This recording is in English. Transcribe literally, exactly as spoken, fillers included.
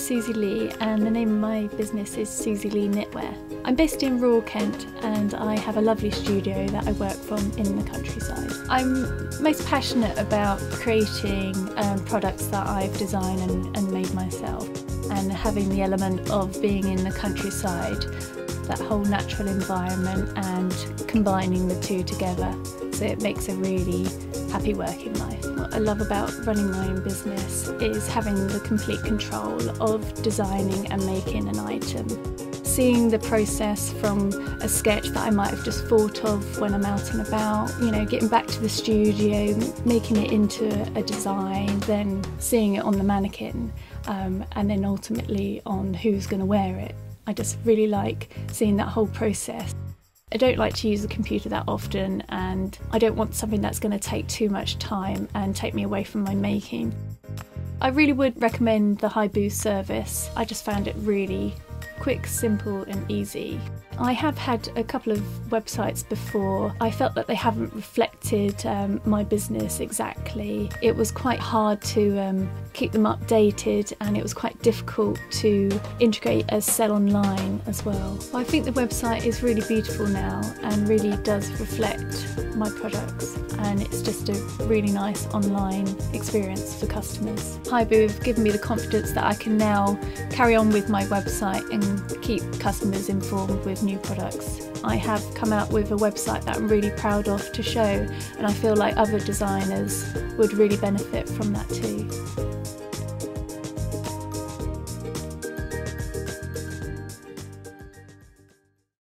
Suzie Lee and the name of my business is Suzie Lee Knitwear. I'm based in rural Kent and I have a lovely studio that I work from in the countryside. I'm most passionate about creating um, products that I've designed and, and made myself, and having the element of being in the countryside, that whole natural environment, and combining the two together so it makes a really happy working life. What I love about running my own business is having the complete control of designing and making an item. Seeing the process from a sketch that I might have just thought of when I'm out and about, you know, getting back to the studio, making it into a design, then seeing it on the mannequin, um, and then ultimately on who's going to wear it. I just really like seeing that whole process. I don't like to use the computer that often, and I don't want something that's going to take too much time and take me away from my making. I really would recommend the Hibu service. I just found it really quick, simple and easy. I have had a couple of websites before. I felt that they haven't reflected um, my business exactly. It was quite hard to um, keep them updated, and it was quite difficult to integrate a sell online as well. I think the website is really beautiful now and really does reflect my products, and it's just a really nice online experience for customers. Hibu have given me the confidence that I can now carry on with my website and keep customers informed with new products. I have come out with a website that I'm really proud of to show, and I feel like other designers would really benefit from that too.